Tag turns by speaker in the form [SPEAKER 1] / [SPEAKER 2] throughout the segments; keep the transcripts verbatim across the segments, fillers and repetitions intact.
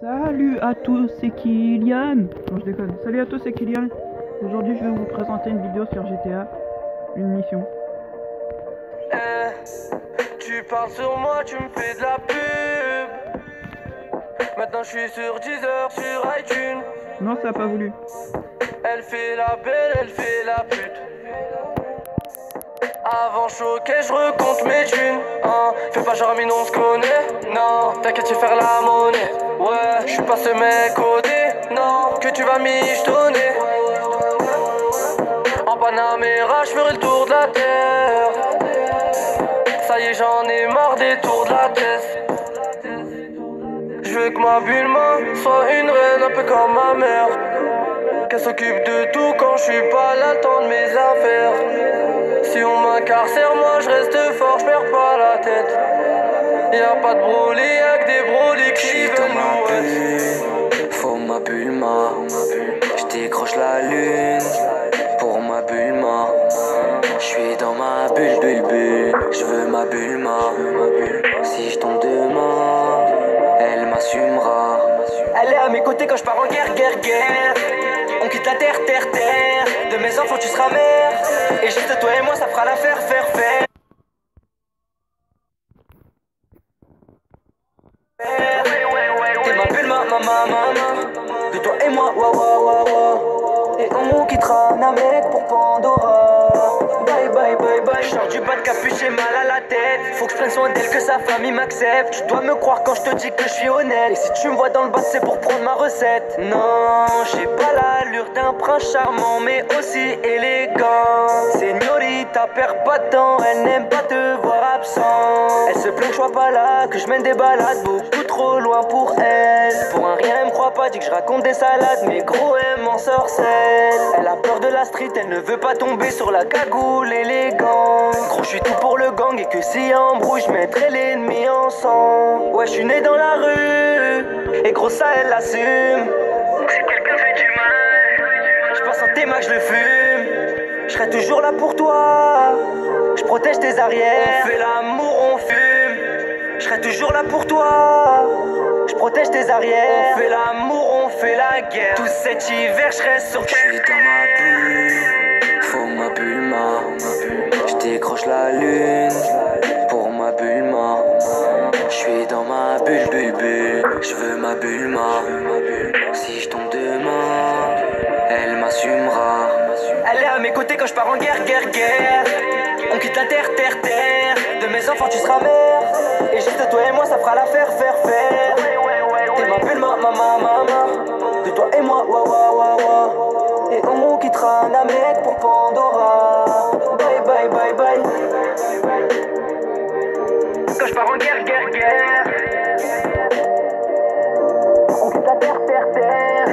[SPEAKER 1] Salut à tous, c'est Kylian. Non, je déconne. Salut à tous, c'est Kylian. Aujourd'hui, je vais vous présenter une vidéo sur G T A, une mission.
[SPEAKER 2] Eh, tu parles sur moi, tu me fais de la pub. Maintenant, je suis sur Deezer, sur iTunes.
[SPEAKER 1] Non, ça a pas voulu.
[SPEAKER 2] Elle fait la belle, elle fait la pute. Avant choqué, je recompte mes thunes. Hein. Fais pas genre mine, on se connaît. Non, t'inquiète, tu faire la monnaie. Ouais, je suis pas ce mec codé. Non, que tu vas michetonner. En Panamera, je ferai le tour de la terre. Ça y est, j'en ai marre des tours de la tête. Je veux que ma Bulma soit une reine, un peu comme ma mère. Qu'elle s'occupe de tout quand je suis pas là, le temps de mes affaires. Si on m'incarcère, moi je reste fort, je perds pas la tête. Y'a pas de broly, y'a que des broly qui veulent nous.
[SPEAKER 3] Faut ma Bulma, je décroche la lune. Pour ma Bulma, je suis dans ma bulle, bulle, bulle. Je veux ma Bulma. Si je tombe demain, elle m'assumera.
[SPEAKER 2] Elle est à mes côtés quand je pars en guerre, guerre, guerre. On quitte la terre, terre, terre. De mes enfants tu seras mère. Et juste toi et moi ça fera l'affaire, faire, faire. T'es ma bulle, ma, ma, ma, ma. De toi et moi, wa, wa, wa, wa. Et on quittera Namek pour Pandora. Bye, bye, bye, bye. Je sors du bas de capuche, j'ai mal à la tête. Faut que je prenne soin d'elle, que sa famille m'accepte. Tu dois me croire quand je te dis que je suis honnête. Et si tu me vois dans le bas, c'est pour prendre ma recette. Non, j'ai pas l'allure d'un prince charmant, mais aussi élégant. Señorita, perds pas de temps, elle n'aime pas te voir absent. Elle se plaint que je sois pas là, que je mène des balades beaucoup trop loin pour elle. Pour un rien, elle me croit pas, dit que je raconte des salades, mais gros, elle m'en sorcelle. Elle a peur de la street, elle ne veut pas tomber sur la cagoule élégante. Gros, je suis tout pour le gang et que si y a embrouille, je mettrai l'ennemi en sang. Ouais, je suis né dans la rue, et gros, ça, elle l'assume. Si quelqu'un fait du mal, je passe en tes mains, je le fume. Je serai toujours là pour toi, je protège tes arrières. On fait l'amour, on fume. Je serai toujours là pour toi, je protège tes arrières. On fait l'amour, on fait la guerre. Tout cet hiver, je reste sur
[SPEAKER 3] Je suis dans ma bulle, faut ma Bulma. Je décroche la lune pour ma Bulma. Je suis dans ma bulle, bulle, bulle. Je veux ma Bulma. Si je tombe demain, elle m'assumera.
[SPEAKER 2] Elle est à mes côtés quand je pars en guerre, guerre, guerre. On quitte la terre, terre, terre. De mes enfants tu seras mère. Et juste toi et moi ça fera l'affaire, faire, faire. T'es ma bulle, ma, ma, ma, ma, ma. De toi et moi, wa, wa, wa, wa. Et on quittera Namek pour Pandora. Bye, bye, bye, bye. Quand je pars en guerre, guerre, guerre. On quitte la terre, terre, terre.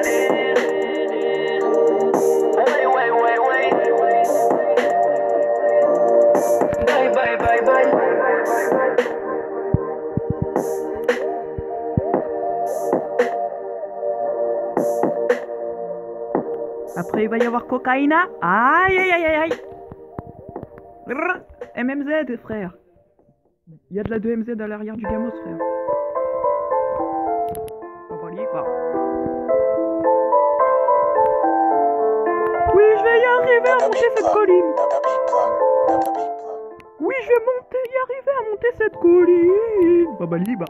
[SPEAKER 2] Ouais, ouais, ouais, ouais. Bye, bye, bye, bye.
[SPEAKER 1] Après, il va y avoir Cocaïna. Aïe, aïe, aïe, aïe, aïe. Brrr. M M Z, frère. Il y a de la deux M Z à l'arrière du gamos, frère. On va aller, va. Oui, je vais y arriver à monter cette colline. Oui, je vais monter, y arriver à monter cette colline. Baba liba.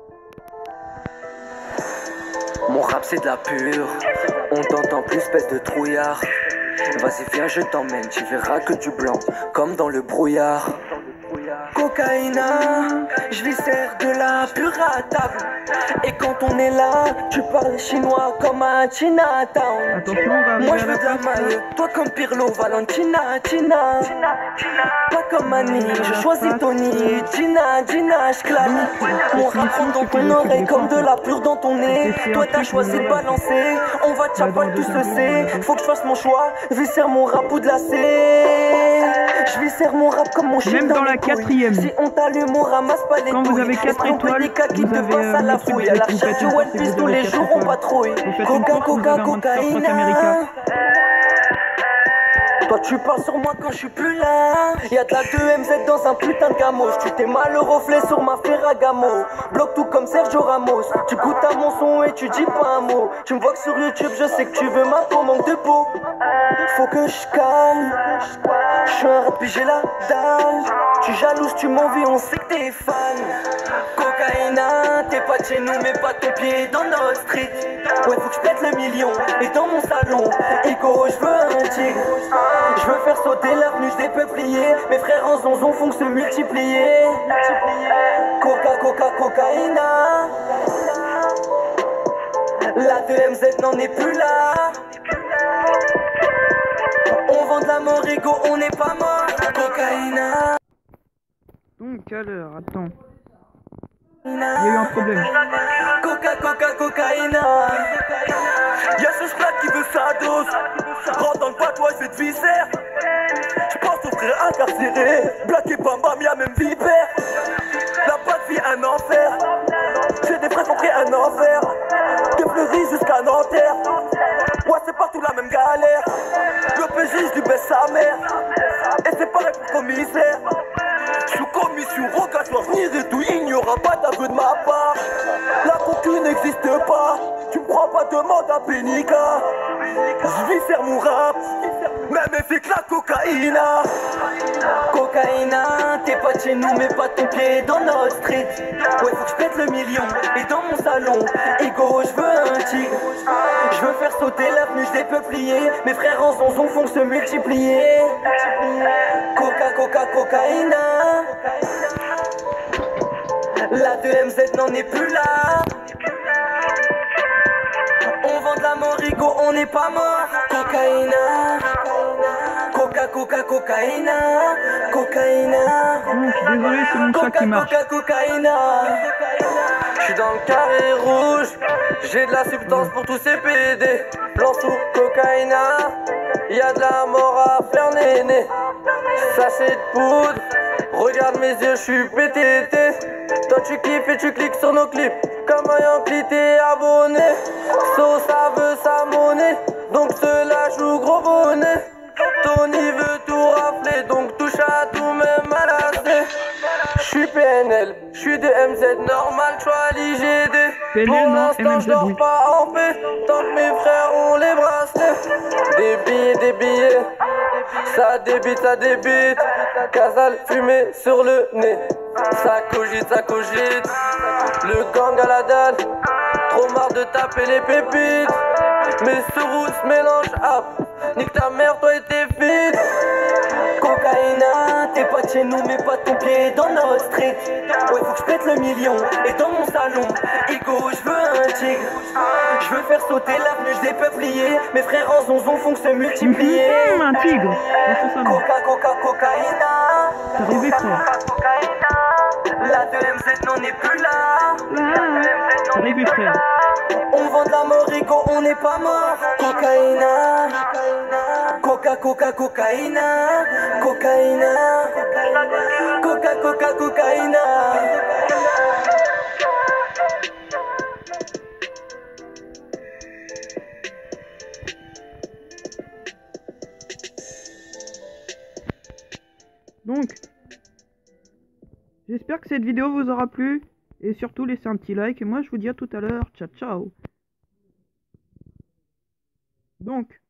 [SPEAKER 3] Mon rap c'est de la pure, on t'entend plus espèce de trouillard. Vas-y viens je t'emmène, tu verras que du blanc, comme dans le brouillard. Cocaïna, je lui sers de la pure à table. Et quand on est là, tu parles chinois comme à Chinatown.
[SPEAKER 1] Attention, on va
[SPEAKER 3] Moi
[SPEAKER 1] arriver
[SPEAKER 3] je
[SPEAKER 1] à la
[SPEAKER 3] veux de la
[SPEAKER 1] place,
[SPEAKER 3] maille, toi comme Pirlo, Valentina, Tina. Pas comme Annie, je choisis Tony. Gina, Gina, je claque. Mon rap rentre dans ton oreille comme de la pure dans ton nez. Toi t'as choisi de balancer, on va tchapac, tout se sait. Faut que je fasse mon choix, viscère mon rap ou de la C. Je viscère mon rap comme mon chien.
[SPEAKER 1] Même dans la quatrième.
[SPEAKER 3] Si on t'allume, on ramasse pas les
[SPEAKER 1] Quand vous avez
[SPEAKER 3] couilles.
[SPEAKER 1] quatre étoiles,
[SPEAKER 3] qui
[SPEAKER 1] vous
[SPEAKER 3] te
[SPEAKER 1] avez
[SPEAKER 3] passe à la fouille. À la recherche de One Piece tous les jours, on patrouille. Coca, coca, cocaïna. Toi tu parles sur moi quand je suis plus là. Y'a de la deux M Z dans un putain de gamos. Tu t'es mal au reflet sur ma Ferragamo. Bloque tout comme Sergio Ramos. Tu goûtes à mon son et tu dis pas un mot. Tu me vois que sur YouTube, je sais que tu veux ma peau, manque de peau. Faut que je calme. Je suis un rap, j'ai la dalle. Tu jalouses, tu m'envies, on sait que t'es fan. Cocaïna, t'es pas de chez nous, mais pas ton pied dans notre street. Ouais, faut que je pète le million. Et dans mon salon, Ego, je veux un tigre. Je veux faire sauter l'avenue des peupliers. Mes frères en zonzon font que se multiplier. Coca, coca, cocaïna. La deux M Z n'en est plus là. On vend de la mort, Ego, on n'est pas mort. Cocaïna.
[SPEAKER 1] Donc alors, attends. Il y a eu un problème.
[SPEAKER 3] Coca, coca, cocaïna. Y'a ce splat qui veut sa dose. Rentre dans le patois, je vais te viscère. J'pense au frère incarcéré. Black et Bam, y'a même vipère. La pas de vie, un enfer. J'ai des frères compris un enfer. De Fleury jusqu'à Nanterre. Ouais, c'est partout la même galère. Le P J, je lui baisse sa mère. Et c'est pareil pour le commissaire. Sous commission, rogatoire, venir et tout, il n'y aura pas d'aveu de ma part. La concu n'existe pas. Tu me crois pas, demande à Pénica. Je viscère mon rap, même effet que la cocaïna. Cocaïna, t'es pas de chez nous, mais pas ton pied dans notre street. Ouais, faut que je pète le million. Et dans mon salon, Ego, je veux un tigre. Je veux faire sauter l'avenue des peupliers. Mes frères en zonzon font se multiplier. Coca, coca, cocaïna. La deux M Z n'en est plus là. On vend de la mort, Ego, on n'est pas mort. Cocaïna. Coca, coca, cocaïna. Cocaïna.
[SPEAKER 1] Non, je suis désolé, c'est mon chat qui marche.
[SPEAKER 3] Coca, cocaïna. Je suis dans le carré rouge. J'ai de la substance pour tous ces P D. Blanc sous cocaïna. Y'a de la mort à faire néné. Sachet de poudre. Regarde mes yeux, je suis P T T. Toi tu kiffes et tu cliques sur nos clips. Comme un Yankee t'es abonné. So ça veut sa monnaie. Donc cela joue gros bonnet. Tony veut tout rafler. Donc touche à tout même à la C. J'suis P N L, j'suis de M Z normal, j'suis l'I G D. Pour l'instant j'dors pas en paix. Tant que mes frères ont les bracelets. Des billets, des billets. Ça débite, ça débite. Casal fumé sur le nez. Ça cogite, ça cogite. Le gang à la dalle. Trop marre de taper les pépites. Mes sous se mélangent hop. Nique ta mère, toi et tes filles. Cocaïna, t'es pas de chez nous, mais pas ton pied dans notre street. Ouais, faut que je pète le million. Et dans mon salon, Ego, je veux un tigre. Je veux faire sauter l'avenue des peupliers. Mes frères en zonzon font que se multiplier.
[SPEAKER 1] Mmh, un tigre dans son salon.
[SPEAKER 3] Coca, coca, cocaïna.
[SPEAKER 1] T'as rêvé, frère.
[SPEAKER 3] La deux M Z n'en est plus là.
[SPEAKER 1] T'as rêvé, frère.
[SPEAKER 3] On vend de la mort, Ego, on n'est pas mort. Cocaïna. Coca, coca, cocaïna. Cocaïna. Coca, coca, cocaïna.
[SPEAKER 1] Donc, j'espère que cette vidéo vous aura plu. Et surtout, laissez un petit like. Et moi, je vous dis à tout à l'heure. Ciao, ciao. Donc...